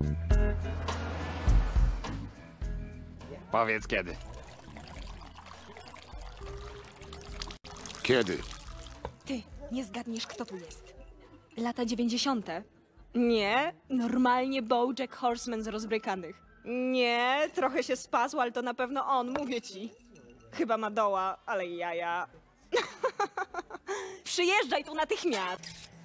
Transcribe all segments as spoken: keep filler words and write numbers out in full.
Powiedz kiedy. Kiedy? Ty, nie zgadniesz, kto tu jest. Lata dziewięćdziesiąte. Nie, normalnie BoJack Horseman z Rozbrykanych. Nie, trochę się spasł, ale to na pewno on, mówię ci. Chyba ma doła, ale jaja. Przyjeżdżaj tu natychmiast!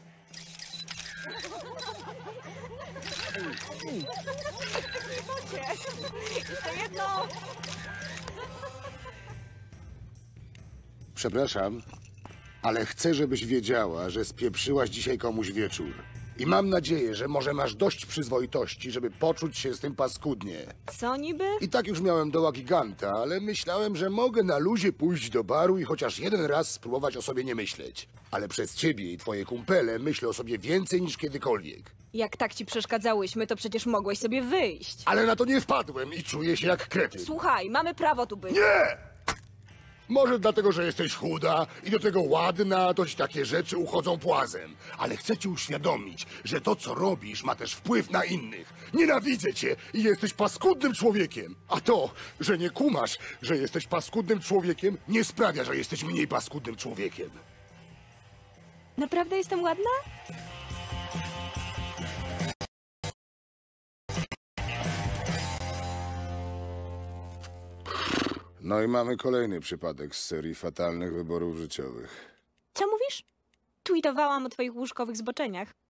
To jedno! Przepraszam, ale chcę, żebyś wiedziała, że spieprzyłaś dzisiaj komuś wieczór. I mam nadzieję, że może masz dość przyzwoitości, żeby poczuć się z tym paskudnie. Co niby? I tak już miałem doła giganta, ale myślałem, że mogę na luzie pójść do baru i chociaż jeden raz spróbować o sobie nie myśleć. Ale przez ciebie i twoje kumpele myślę o sobie więcej niż kiedykolwiek. Jak tak ci przeszkadzałyśmy, to przecież mogłeś sobie wyjść. Ale na to nie wpadłem i czuję się jak kretyn. Słuchaj, mamy prawo tu być. Nie! Może dlatego, że jesteś chuda i do tego ładna, to ci takie rzeczy uchodzą płazem. Ale chcę ci uświadomić, że to, co robisz, ma też wpływ na innych. Nienawidzę cię i jesteś paskudnym człowiekiem. A to, że nie kumasz, że jesteś paskudnym człowiekiem, nie sprawia, że jesteś mniej paskudnym człowiekiem. Naprawdę jestem ładna? No i mamy kolejny przypadek z serii fatalnych wyborów życiowych. Co mówisz? Tweetowałam o twoich łóżkowych zboczeniach.